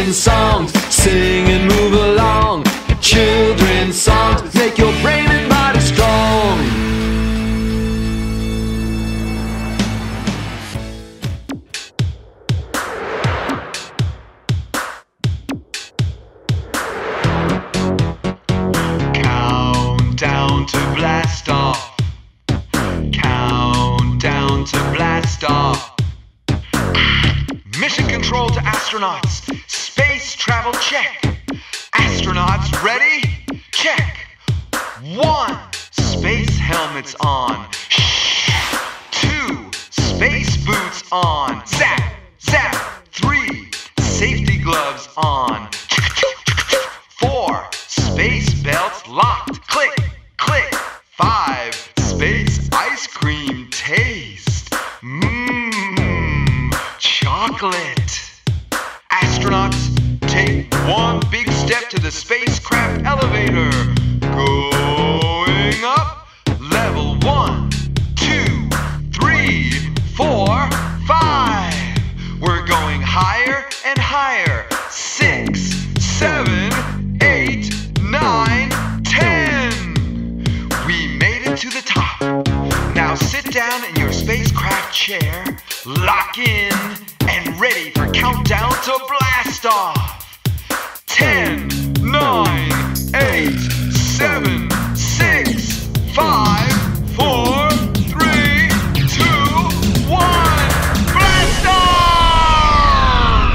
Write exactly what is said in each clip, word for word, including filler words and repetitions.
children's songs. Sing and move along. Children's songs make your brain and body strong. Countdown to Blastoff. Countdown to Blastoff. Mission control to astronauts. Space travel check. Astronauts ready? Check. One, space helmets on. Shh. Two, space boots on. Zap, zap. Three, safety gloves on. Four, space belts locked. Click, click. Five, space ice cream taste. Mmm, chocolate. Astronauts, take one big step to the spacecraft elevator. Going up. Level one, two, three, four, five. We're going higher and higher. Six, seven, eight, nine, ten. We made it to the top. Now sit down in your spacecraft chair, lock in, and ready for countdown to Blastoff. Ten, nine, eight, seven, six, five, four, three, two, one, Blastoff!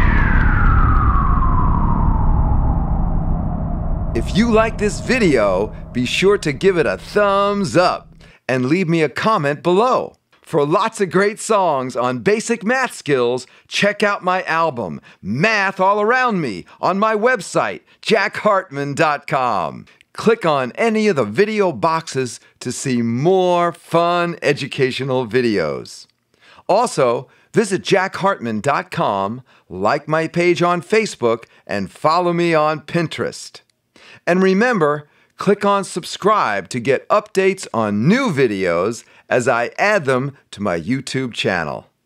If you like this video, be sure to give it a thumbs up and leave me a comment below. For lots of great songs on basic math skills, check out my album, Math All Around Me, on my website, jack hartmann dot com. Click on any of the video boxes to see more fun educational videos. Also, visit jack hartmann dot com, like my page on Facebook, and follow me on Pinterest. And remember, click on subscribe to get updates on new videos as I add them to my YouTube channel.